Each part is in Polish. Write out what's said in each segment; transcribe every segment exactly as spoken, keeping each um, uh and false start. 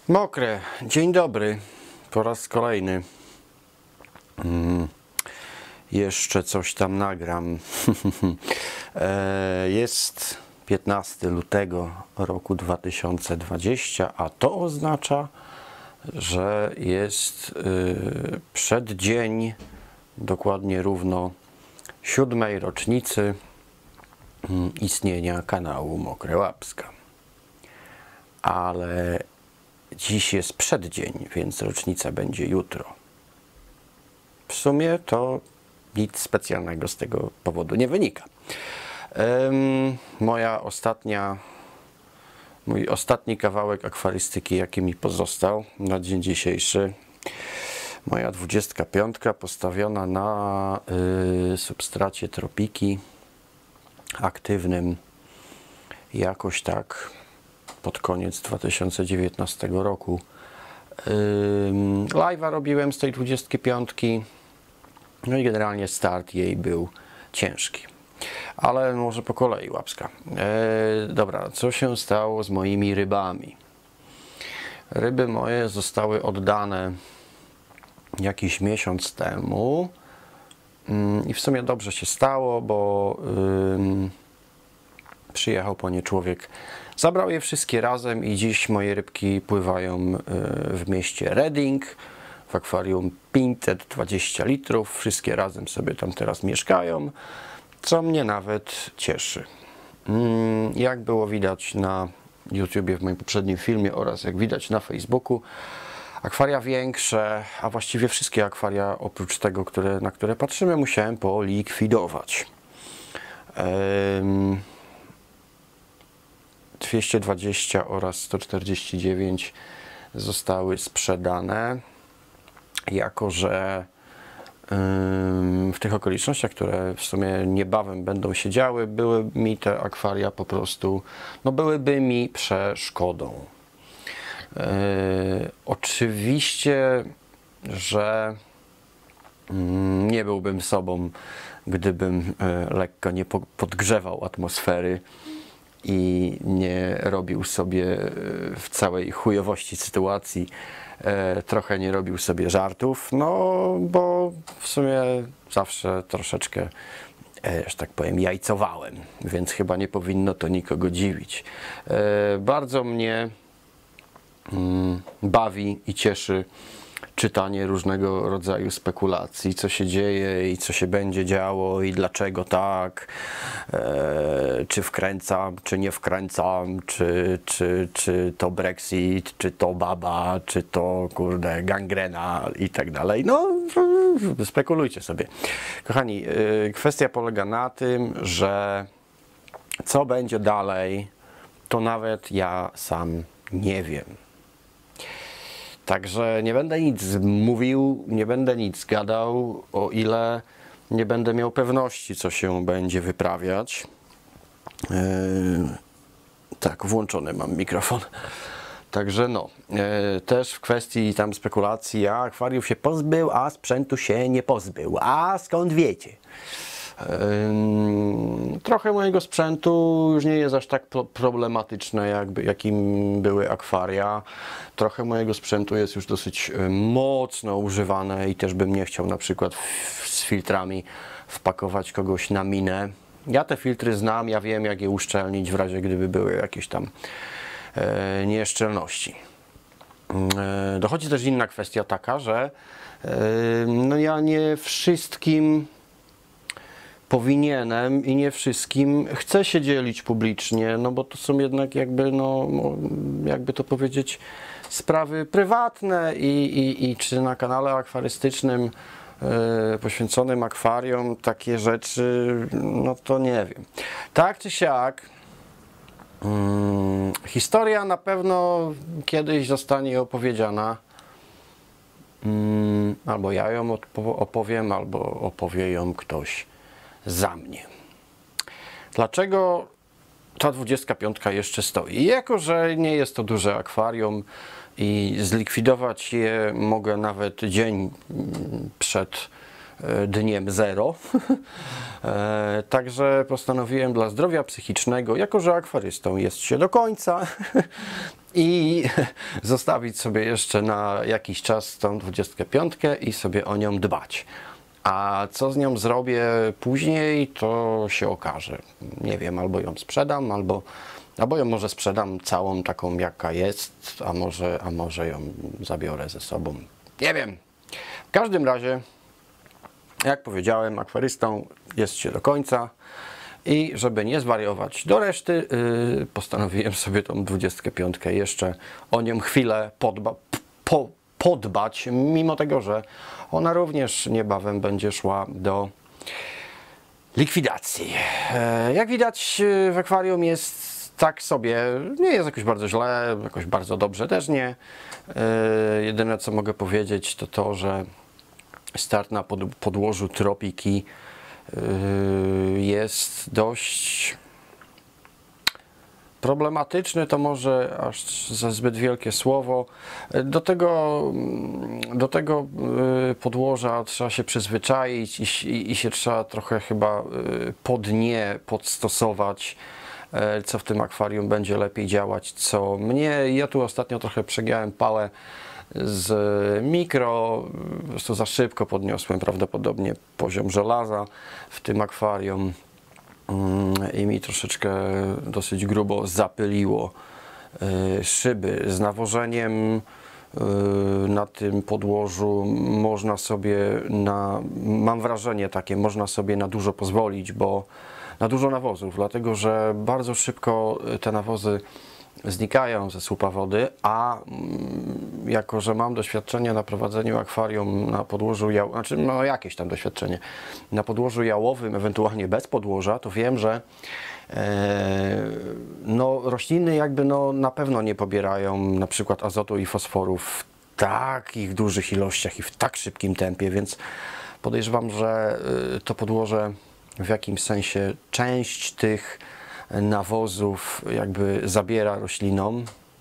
Mokre, dzień dobry, po raz kolejny. Hmm. Jeszcze coś tam nagram. Jest piętnastego lutego roku dwa tysiące dwudziestego, a to oznacza, że jest przeddzień, dokładnie równo siódmej rocznicy istnienia kanału Mokre Łapska. Ale dziś jest przeddzień, więc rocznica będzie jutro. W sumie to nic specjalnego z tego powodu nie wynika. Um, moja ostatnia, mój ostatni kawałek akwarystyki, jaki mi pozostał na dzień dzisiejszy, moja dwudziestka piątka postawiona na y, substracie Tropiki aktywnym jakoś tak pod koniec dwa tysiące dziewiętnastego roku. Yy, live'a robiłem z tej dwudziestki piątki, no i generalnie start jej był ciężki. Ale może po kolei, Łapska. Yy, dobra, co się stało z moimi rybami? Ryby moje zostały oddane jakiś miesiąc temu yy, i w sumie dobrze się stało, bo yy, przyjechał po nie człowiek, zabrał je wszystkie razem i dziś moje rybki pływają w mieście Reading w akwarium pięćset dwadzieścia litrów. Wszystkie razem sobie tam teraz mieszkają, co mnie nawet cieszy. Jak było widać na YouTubie w moim poprzednim filmie oraz jak widać na Facebooku, akwaria większe, a właściwie wszystkie akwaria oprócz tego, które, na które patrzymy, musiałem polikwidować. Um, dwieście dwadzieścia oraz sto czterdzieści dziewięć zostały sprzedane, jako że w tych okolicznościach, które w sumie niebawem będą się działy, były mi te akwaria po prostu, no byłyby mi przeszkodą. Yy, oczywiście, że yy, nie byłbym sobą, gdybym yy, lekko nie po, podgrzewał atmosfery i nie robił sobie w całej chujowości sytuacji, e, trochę nie robił sobie żartów, no bo w sumie zawsze troszeczkę, e, że tak powiem, jajcowałem, więc chyba nie powinno to nikogo dziwić. E, bardzo mnie mm, bawi i cieszy czytanie różnego rodzaju spekulacji, co się dzieje i co się będzie działo i dlaczego tak, e, czy wkręcam, czy nie wkręcam, czy, czy, czy to Brexit, czy to baba, czy to kurde gangrena i tak dalej. No, spekulujcie sobie. Kochani, e, kwestia polega na tym, że co będzie dalej, to nawet ja sam nie wiem. Także nie będę nic mówił, nie będę nic gadał, o ile nie będę miał pewności, co się będzie wyprawiać. Yy, tak, włączony mam mikrofon. Także no, yy, też w kwestii tam spekulacji, ja akwariów się pozbył, a sprzętu się nie pozbył. A skąd wiecie? Yy, trochę mojego sprzętu już nie jest aż tak problematyczne, jakby, jakim były akwaria. Trochę mojego sprzętu jest już dosyć mocno używane i też bym nie chciał na przykład w, z filtrami wpakować kogoś na minę. Ja te filtry znam, ja wiem, jak je uszczelnić w razie gdyby były jakieś tam e, nieszczelności. E, dochodzi też inna kwestia taka, że e, no ja nie wszystkim powinienem i nie wszystkim chcę się dzielić publicznie, no bo to są jednak jakby, no, jakby to powiedzieć, sprawy prywatne i, i, i czy na kanale akwarystycznym yy, poświęconym akwariom takie rzeczy, no to nie wiem. Tak czy siak, yy, historia na pewno kiedyś zostanie opowiedziana. Yy, albo ja ją opowiem, albo opowie ją ktoś za mnie. Dlaczego ta dwudziestka piątka jeszcze stoi? Jako że nie jest to duże akwarium i zlikwidować je mogę nawet dzień przed dniem zero. Także postanowiłem dla zdrowia psychicznego, jako że akwarystą jest się do końca, i zostawić sobie jeszcze na jakiś czas tą dwudziestkę piątkę i sobie o nią dbać. A co z nią zrobię później, to się okaże. Nie wiem, albo ją sprzedam, albo, albo ją może sprzedam całą taką, jaka jest, a może, a może ją zabiorę ze sobą. Nie wiem. W każdym razie, jak powiedziałem, akwarystą jest się do końca i żeby nie zwariować do reszty, yy, postanowiłem sobie tą dwudziestkę piątkę jeszcze o nią chwilę podba po podbać, mimo tego, że ona również niebawem będzie szła do likwidacji. E, jak widać, w akwarium jest tak sobie, nie jest jakoś bardzo źle, jakoś bardzo dobrze też nie. E, jedyne co mogę powiedzieć, to to, że start na pod podłożu tropiki e, jest dość problematyczny, to może aż za zbyt wielkie słowo. Do tego, do tego podłoża trzeba się przyzwyczaić i, i, i się trzeba trochę chyba pod nie podstosować, co w tym akwarium będzie lepiej działać, co mnie. Ja tu ostatnio trochę przegiąłem pałę z mikro, po prostu za szybko podniosłem prawdopodobnie poziom żelaza w tym akwarium i mi troszeczkę dosyć grubo zapyliło szyby. Z nawożeniem na tym podłożu można sobie na, mam wrażenie takie, można sobie na dużo pozwolić, bo na dużo nawozów, dlatego że bardzo szybko te nawozy znikają ze słupa wody, a jako że mam doświadczenie na prowadzeniu akwarium na podłożu jałowym, znaczy no jakieś tam doświadczenie na podłożu jałowym, ewentualnie bez podłoża, to wiem, że e, no, rośliny jakby no, na pewno nie pobierają na przykład azotu i fosforu w takich dużych ilościach i w tak szybkim tempie, więc podejrzewam, że to podłoże w jakimś sensie część tych nawozów jakby zabiera roślinom,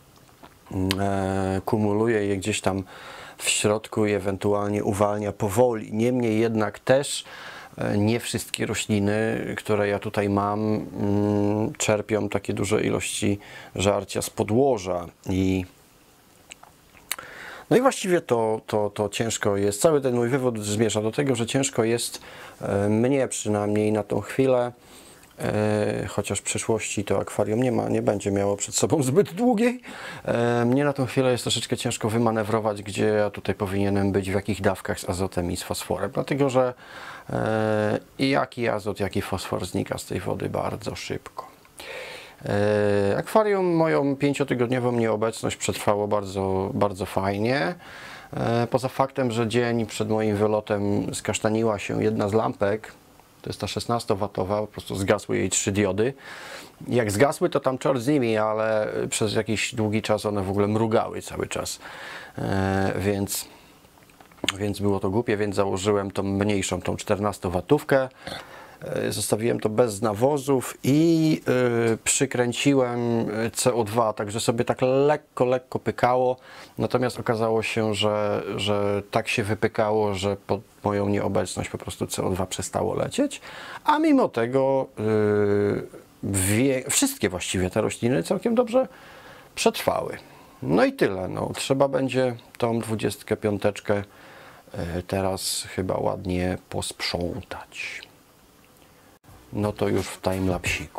e, kumuluje je gdzieś tam w środku i ewentualnie uwalnia powoli. Niemniej jednak też e, nie wszystkie rośliny, które ja tutaj mam, mm, czerpią takie duże ilości żarcia z podłoża i no i właściwie to, to, to ciężko jest, cały ten mój wywód zmierza do tego, że ciężko jest e, mnie przynajmniej na tą chwilę, E, chociaż w przyszłości to akwarium nie ma, nie będzie miało przed sobą zbyt długiej. E, mnie na tą chwilę jest troszeczkę ciężko wymanewrować, gdzie ja tutaj powinienem być, w jakich dawkach z azotem i z fosforem, dlatego że e, i jaki azot, jaki fosfor znika z tej wody bardzo szybko. E, akwarium moją pięciotygodniową nieobecność przetrwało bardzo, bardzo fajnie. E, poza faktem, że dzień przed moim wylotem skasztaniła się jedna z lampek, to jest ta szesnastowatowa, po prostu zgasły jej trzy diody. Jak zgasły, to tam czort z nimi, ale przez jakiś długi czas one w ogóle mrugały cały czas. E, więc, więc było to głupie, więc założyłem tą mniejszą, tą czternastowatówkę. E, zostawiłem to bez nawozów i e, przykręciłem C O dwa, także sobie tak lekko, lekko pykało. Natomiast okazało się, że, że tak się wypykało, że pod moją nieobecność po prostu C O dwa przestało lecieć, a mimo tego yy, wie, wszystkie właściwie te rośliny całkiem dobrze przetrwały. No i tyle. No, trzeba będzie tą dwudziestkę piąteczkę yy, teraz chyba ładnie posprzątać. No to już w timelapsiku.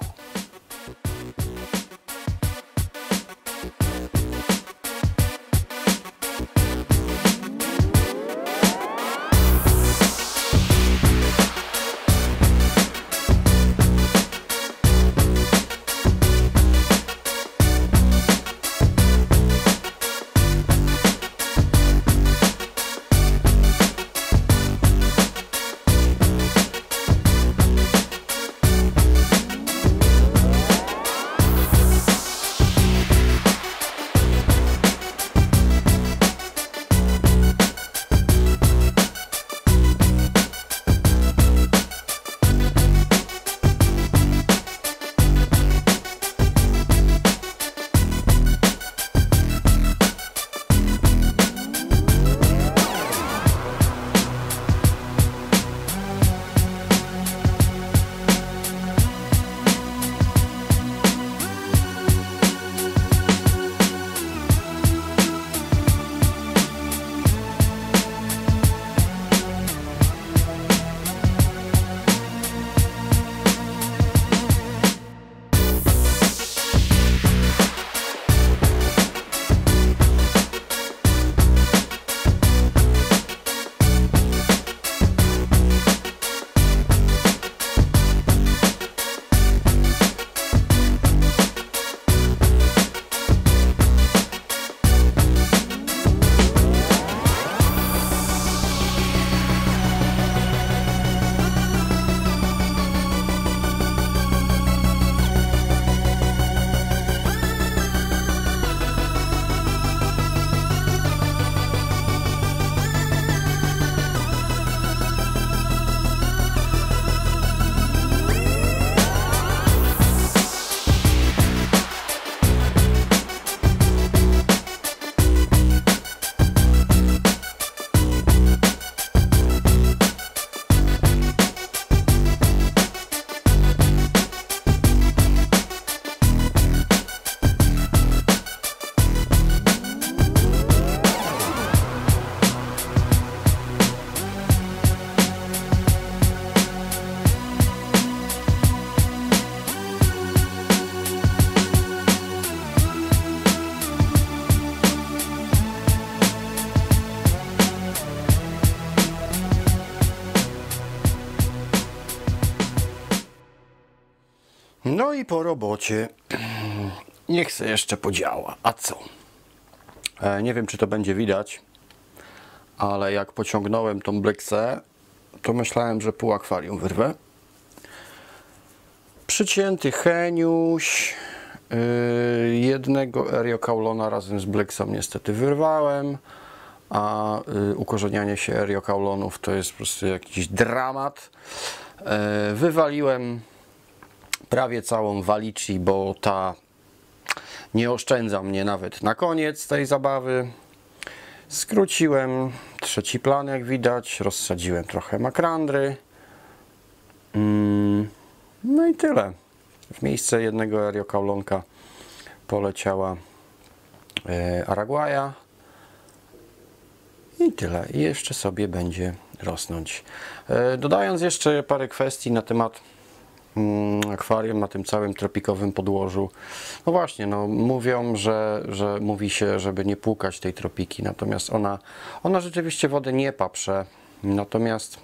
No i po robocie niech se jeszcze podziała. A co? E, nie wiem, czy to będzie widać, ale jak pociągnąłem tą bleksę, to myślałem, że pół akwarium wyrwę. Przycięty heniuś, yy, jednego eriokaulona razem z bleksą niestety wyrwałem, a yy, ukorzenianie się eriokaulonów to jest po prostu jakiś dramat. Yy, wywaliłem prawie całą Valici, bo ta nie oszczędza mnie nawet na koniec tej zabawy. Skróciłem trzeci plan, jak widać, rozsadziłem trochę makrandry. Yy. No i tyle. W miejsce jednego eriokaulonka poleciała e, Araguaja. I tyle. I jeszcze sobie będzie rosnąć. E, dodając jeszcze parę kwestii na temat mm, akwarium na tym całym tropikowym podłożu. No właśnie, no, mówią, że, że mówi się, żeby nie płukać tej tropiki. Natomiast ona, ona rzeczywiście wodę nie paprze. Natomiast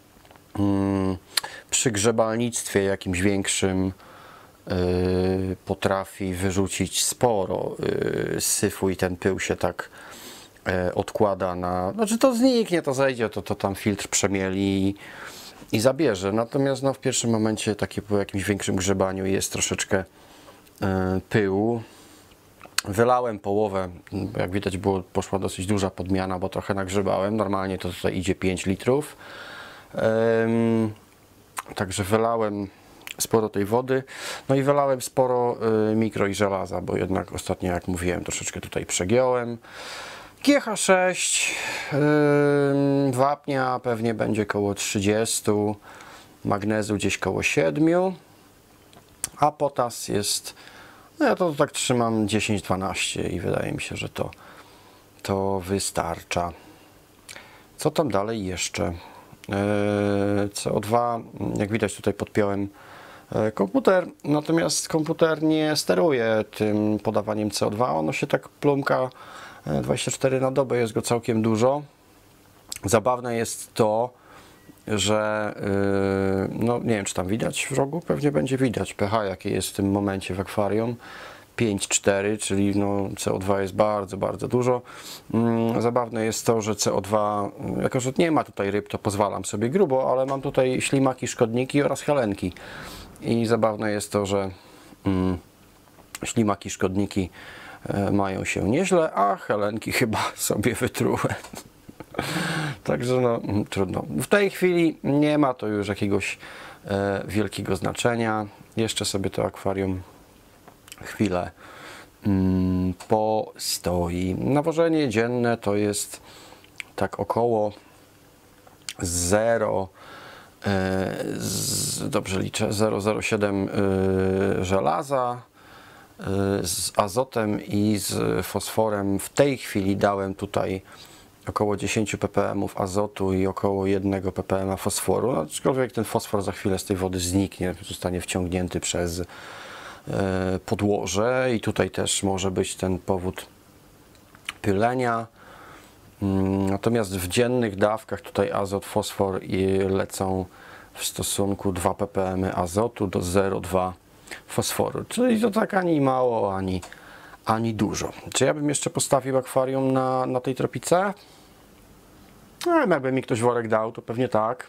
mm, przy grzebalnictwie jakimś większym yy, potrafi wyrzucić sporo yy, syfu i ten pył się tak yy, odkłada na... Znaczy to zniknie, to zejdzie, to, to tam filtr przemieli i, i zabierze. Natomiast no, w pierwszym momencie takie po jakimś większym grzebaniu jest troszeczkę yy, pyłu. Wylałem połowę, jak widać było, poszła dosyć duża podmiana, bo trochę nagrzebałem. Normalnie to tutaj idzie pięć litrów. Yy, Także wylałem sporo tej wody, no i wylałem sporo y, mikro i żelaza, bo jednak ostatnio, jak mówiłem, troszeczkę tutaj przegiąłem. G H sześć, y, wapnia pewnie będzie koło trzydzieści, magnezu gdzieś koło siedem, a potas jest, no ja to tak trzymam dziesięć dwanaście i wydaje mi się, że to, to wystarcza. Co tam dalej jeszcze? C O dwa, jak widać tutaj podpiąłem komputer, natomiast komputer nie steruje tym podawaniem C O dwa, ono się tak plumka dwadzieścia cztery na dobę, jest go całkiem dużo. Zabawne jest to, że no nie wiem, czy tam widać w rogu, pewnie będzie widać pH, jakie jest w tym momencie w akwarium. pięć cztery, czyli no C O dwa jest bardzo, bardzo dużo. Zabawne jest to, że C O dwa, jako że nie ma tutaj ryb, to pozwalam sobie grubo, ale mam tutaj ślimaki, szkodniki oraz helenki. I zabawne jest to, że mm, ślimaki, szkodniki e, mają się nieźle, a helenki chyba sobie wytrułem. Także no trudno. W tej chwili nie ma to już jakiegoś e, wielkiego znaczenia. Jeszcze sobie to akwarium chwilę mm, postoi. Nawożenie dzienne to jest tak około zero, e, z, dobrze liczę, zero przecinek zero siedem e, żelaza, e, z azotem i z fosforem. W tej chwili dałem tutaj około dziesięć ppm azotu i około jednego ppm fosforu, aczkolwiek ten fosfor za chwilę z tej wody zniknie, zostanie wciągnięty przez podłoże i tutaj też może być ten powód pylenia. Natomiast w dziennych dawkach tutaj azot, fosfor i lecą w stosunku dwa ppm azotu do zero przecinek dwa fosforu, czyli to tak ani mało, ani, ani dużo. Czy ja bym jeszcze postawił akwarium na, na tej tropice? No, jakby mi ktoś worek dał, to pewnie tak.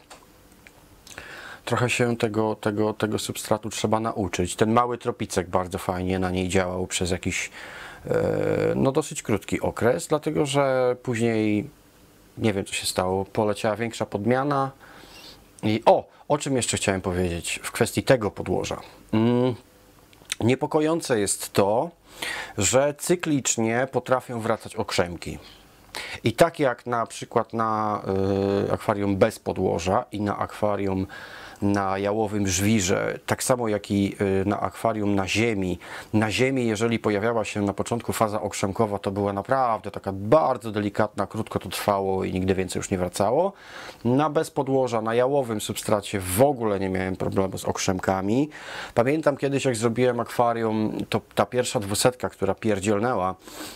Trochę się tego, tego, tego substratu trzeba nauczyć. Ten mały tropicek bardzo fajnie na niej działał przez jakiś no dosyć krótki okres, dlatego że później nie wiem, co się stało, poleciała większa podmiana i o, o czym jeszcze chciałem powiedzieć w kwestii tego podłoża. Mm, niepokojące jest to, że cyklicznie potrafią wracać okrzemki. I tak jak na przykład na y, akwarium bez podłoża i na akwarium na jałowym żwirze, tak samo jak i y, na akwarium na ziemi. Na ziemi, jeżeli pojawiała się na początku faza okrzemkowa, to była naprawdę taka bardzo delikatna, krótko to trwało i nigdy więcej już nie wracało. Na bez podłoża, na jałowym substracie w ogóle nie miałem problemu z okrzemkami. Pamiętam kiedyś, jak zrobiłem akwarium, to ta pierwsza dwusetka, która pierdzielnęła,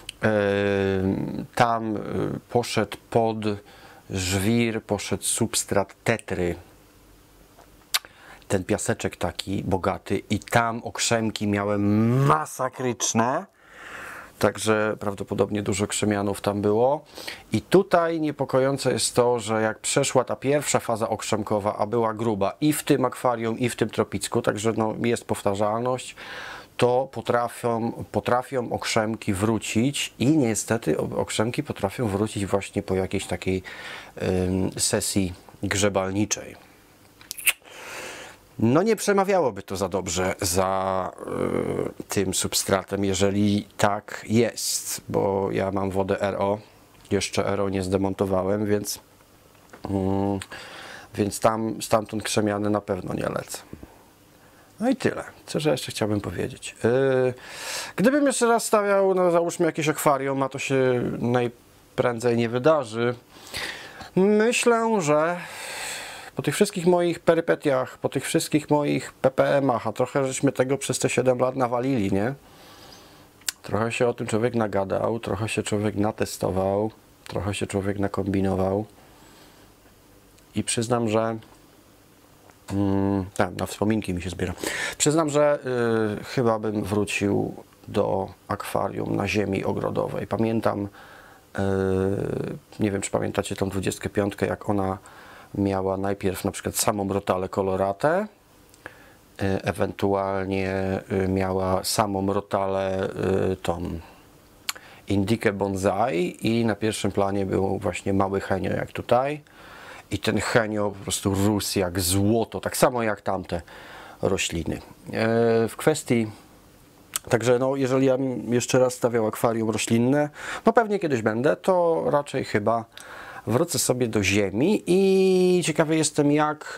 tam poszedł pod żwir, poszedł substrat tetry. ten piaseczek taki bogaty i tam okrzemki miałem masakryczne. Także prawdopodobnie dużo krzemianów tam było. I tutaj niepokojące jest to, że jak przeszła ta pierwsza faza okrzemkowa, a była gruba i w tym akwarium, i w tym tropicku, także no, jest powtarzalność, to potrafią, potrafią okrzemki wrócić i niestety okrzemki potrafią wrócić właśnie po jakiejś takiej ym, sesji grzebalniczej. No nie przemawiałoby to za dobrze za y, tym substratem, jeżeli tak jest, bo ja mam wodę R O, jeszcze R O nie zdemontowałem, więc, y, więc tam stamtąd krzemiany na pewno nie lecę. No i tyle. Co że jeszcze chciałbym powiedzieć? Yy, gdybym jeszcze raz stawiał, no załóżmy jakieś akwarium, a to się najprędzej nie wydarzy, myślę, że po tych wszystkich moich perypetiach, po tych wszystkich moich P P M-ach, a trochę żeśmy tego przez te siedem lat nawalili, nie? Trochę się o tym człowiek nagadał, trochę się człowiek natestował, trochę się człowiek nakombinował i przyznam, że Hmm, tak, na wspominki mi się zbiera. Przyznam, że y, chyba bym wrócił do akwarium na ziemi ogrodowej. Pamiętam, y, nie wiem czy pamiętacie tą dwudziestkę piątkę, jak ona miała najpierw na przykład samą rotalę koloratę, y, ewentualnie y, miała samą rotalę y, tą Indikę Bonsai i na pierwszym planie był właśnie mały henio jak tutaj. I ten henio po prostu rósł jak złoto, tak samo jak tamte rośliny. W kwestii, także no, jeżeli ja bym jeszcze raz stawiał akwarium roślinne, no pewnie kiedyś będę, to raczej chyba wrócę sobie do ziemi i ciekawy jestem, jak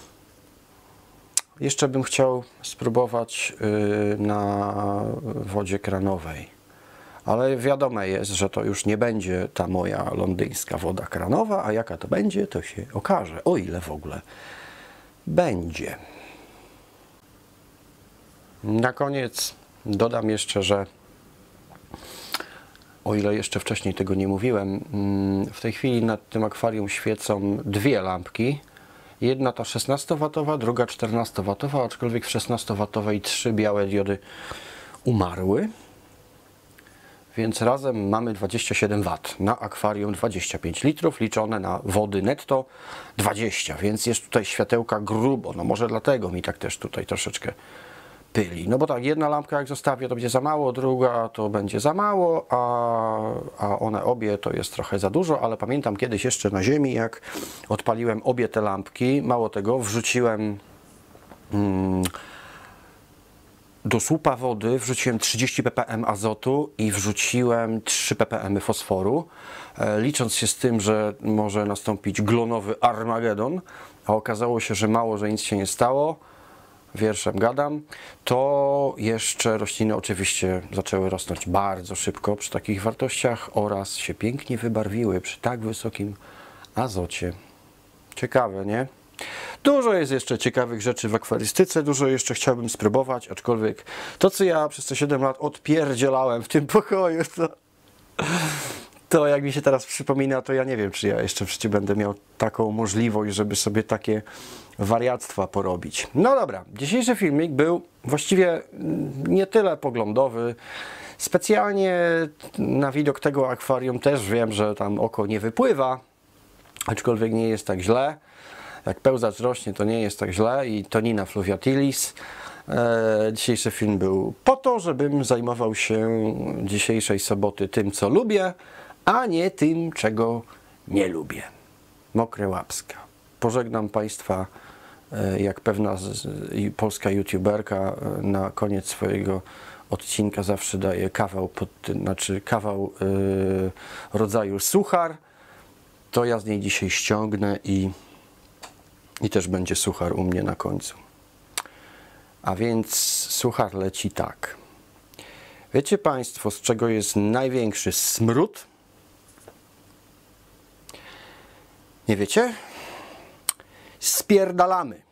jeszcze bym chciał spróbować na wodzie kranowej. Ale wiadomo jest, że to już nie będzie ta moja londyńska woda kranowa, a jaka to będzie, to się okaże, o ile w ogóle będzie. Na koniec dodam jeszcze, że o ile jeszcze wcześniej tego nie mówiłem, w tej chwili nad tym akwarium świecą dwie lampki. Jedna ta szesnastowatowa, druga czternastowatowa, aczkolwiek w szesnastowatowej trzy białe diody umarły. Więc razem mamy dwadzieścia siedem watów, na akwarium dwadzieścia pięć litrów, liczone na wody netto dwadzieścia, więc jest tutaj światełka grubo, no może dlatego mi tak też tutaj troszeczkę pyli. No bo tak, jedna lampka jak zostawię, to będzie za mało, druga to będzie za mało, a, a one obie to jest trochę za dużo, ale pamiętam kiedyś jeszcze na ziemi, jak odpaliłem obie te lampki, mało tego, wrzuciłem mm, do słupa wody, wrzuciłem trzydzieści ppm azotu i wrzuciłem trzy ppm fosforu, e, licząc się z tym, że może nastąpić glonowy Armagedon, a okazało się, że mało, że nic się nie stało, wierszem gadam, to jeszcze rośliny oczywiście zaczęły rosnąć bardzo szybko przy takich wartościach oraz się pięknie wybarwiły przy tak wysokim azocie. Ciekawe, nie? Dużo jest jeszcze ciekawych rzeczy w akwarystyce, dużo jeszcze chciałbym spróbować, aczkolwiek to, co ja przez te siedem lat odpierdzielałem w tym pokoju, to, to jak mi się teraz przypomina, to ja nie wiem, czy ja jeszcze w życiu będę miał taką możliwość, żeby sobie takie wariactwa porobić. No dobra, dzisiejszy filmik był właściwie nie tyle poglądowy. Specjalnie na widok tego akwarium też wiem, że tam oko nie wypływa, aczkolwiek nie jest tak źle. Jak pełzacz rośnie, to nie jest tak źle i Tonina fluviatilis. E, dzisiejszy film był po to, żebym zajmował się dzisiejszej soboty tym, co lubię, a nie tym, czego nie lubię. Mokre łapska. Pożegnam Państwa, e, jak pewna z, z, polska youtuberka e, na koniec swojego odcinka zawsze daje kawał, pod, znaczy kawał e, rodzaju suchar. To ja z niej dzisiaj ściągnę i I też będzie suchar u mnie na końcu. A więc suchar leci tak. Wiecie Państwo, z czego jest największy smród? Nie wiecie? Spierdalamy.